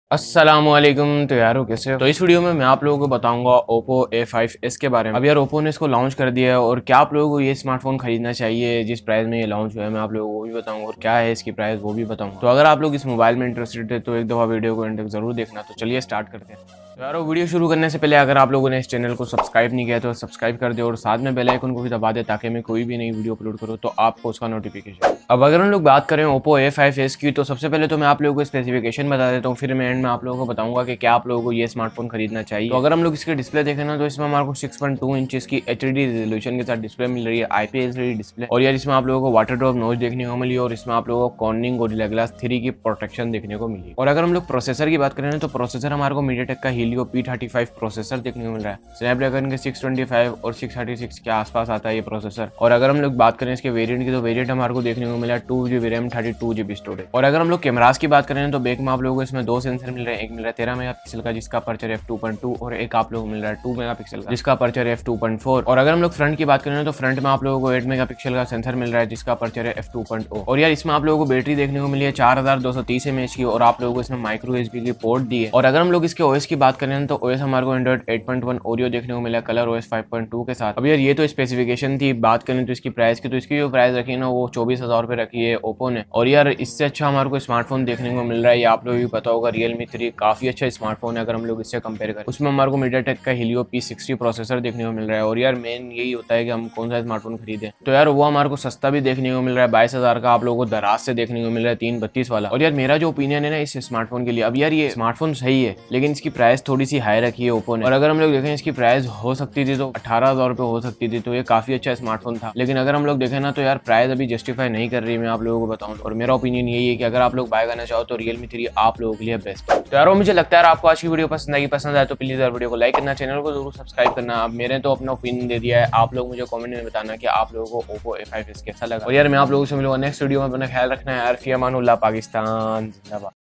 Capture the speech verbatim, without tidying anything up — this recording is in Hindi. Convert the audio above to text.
अस्सलामुअलैकुम। तो यारो कैसे हो? तो इस वीडियो में मैं आप लोगों को बताऊंगा Oppo ए फाइव एस के बारे में। अब यार Oppo ने इसको लॉन्च कर दिया है और क्या आप लोगों को ये स्मार्टफोन खरीदना चाहिए जिस प्राइस में ये लॉन्च हुआ है, मैं आप लोगों को वो भी बताऊंगा और क्या है इसकी प्राइस वो भी बताऊंगा। तो अगर आप लोग इस मोबाइल में इंटरेस्टेड है तो एक दफा वीडियो को एंड तक जरूर देखना। तो चलिए स्टार्ट करते हैं। तो यारो वीडियो शुरू करने से पहले अगर आप लोगों ने इस चैनल को सब्सक्राइब नहीं किया तो सब्सक्राइब कर दे और साथ में बेल आइकन को भी दबा दे ताकि मैं कोई भी नई वीडियो अपलोड करूँ तो आपको उसका नोटिफिकेशन। अब अगर हम लोग बात करें Oppo ए फाइव एस की तो सबसे पहले तो मैं आप लोगों को स्पेसिफिकेशन बता देता हूँ, फिर मैं एंड में आप लोगों को बताऊंगा कि क्या आप लोगों को ये स्मार्टफोन खरीदना चाहिए। तो अगर हम लोग इसके डिस्प्ले देखें ना तो इसमें हमारे को सिक्स पॉइंट टू इंचेस की एच डी रेजोल्यूशन के साथ डिस्प्ले मिल रही है, आईपीएस डिस्प्ले। और यार इसमें आप लोगों को वाटर ड्रॉप नॉइज देखने को मिली और इसमें आप लोगों को कॉर्निंग गोरिल्ला ग्लास थ्री की प्रोटेक्शन देखने को मिली। और अगर हम लोग प्रोसेसर की बात करें तो प्रोसेसर हमारे को मीडियाटेक का Helio P thirty five processor देखने को मिल रहा है। स्नैपड्रैगन के सिक्स ट्वेंटी फाइव और सिक्स थर्टी सिक्स के आसपास आता है ये प्रोसेसर। और अगर हम लोग बात करें इसके वेरिएंट की तो वेरिएंट हमारे को देखने को मिला two GB RAM thirty two GB storage. और अगर हम लोग कैमरास की बात करें तो बैक में आप लोगों को इसमें दो सेंसर मिल रहे हैं। एक मिल रहा है तेरह मेगापिक्सल का जिसका aperture F two point two और एक आप लोगों को मिल रहा है टू मेगापिक्सल का जिसका aperture F two point four. और अगर हम लोग फ्रंट की बात करें तो फ्रंट में आप लोगों को एट मेगापिक्सल का सेंसर मिल रहा है जिसका अपर्चर है एफ टू पॉइंट ओ। और यार इसमें आप लोगों को बैटरी देखने को मिली है चार हजार दो सौ तीस एमएच की और आप लोगों को इसमें माइक्रो एसबी की पोर्ट दी है। और अगर हम लोग इसके ओएस की बात करें तो ओएस हमारे को Android eight point one Oreo देखने को मिला Color OS five point two के साथ। अब यार ये तो स्पेसिफिकेशन थी। बात करें तो इसकी प्राइस की तो इसकी जो प्राइस रखी है ना वो चौबीस हजार रुपए रखी है ओप्पो ने। और यार इससे अच्छा हमारे को स्मार्टफोन देखने को मिल रहा है, ये आप लोगों को पता होगा, रियलमी थ्री काफी अच्छा स्मार्टफोन है। अगर हम लोग इससे कंपेयर करें उसमें हमारे को मीडियाटेक का हीलियो पी सिक्सटी प्रोसेसर देखने को मिल रहा है। और यार मेन यही होता है कि हम कौन सा स्मार्टफोन खरीदें, तो यार वो हमारे को सस्ता भी देखने को मिल रहा है, बाईस हजार का आप लोगों को दराज से देखने को मिल रहा है तीन बत्तीस वाला। और यार मेरा जो ओपिनियन है ना इस स्मार्टफोन के लिए, अब यार ये स्मार्टफोन सही है लेकिन इसकी प्राइस थोड़ी सी हाई रखी है ओप्पो ने। और अगर हम लोग देखें इसकी प्राइस हो सकती थी तो अठारह हजार रुपए हो सकती थी, तो ये काफी अच्छा स्मार्टफोन था। लेकिन अगर हम लोग देखें ना तो यार प्राइस अभी जस्टिफाई नहीं कर रही, मैं आप लोगों को बताऊं। और मेरा ओपिनियन यही है कि अगर आप लोग बाय करना चाहो तो रियलमी थ्री आप लोगों के लिए बेस्ट है। तो यार मुझे लगता है आपको आज की वीडियो पसंद आई, पसंद आए तो प्लीज यार वीडियो को लाइक करना, चैनल को जरूर सब्सक्राइब करना। अब मैंने तो अपना ओपिनियन दे दिया है, आप लोग मुझे कमेंट में बताना कि आप लोगों को Oppo ए फाइव एस कैसा लगा। और यार मैं आप लोगों से मिलूंगा नेक्स्ट वीडियो में, अपना ख्याल रखना है यार। फी अमानुल्लाह, पाकिस्तान जिंदाबाद।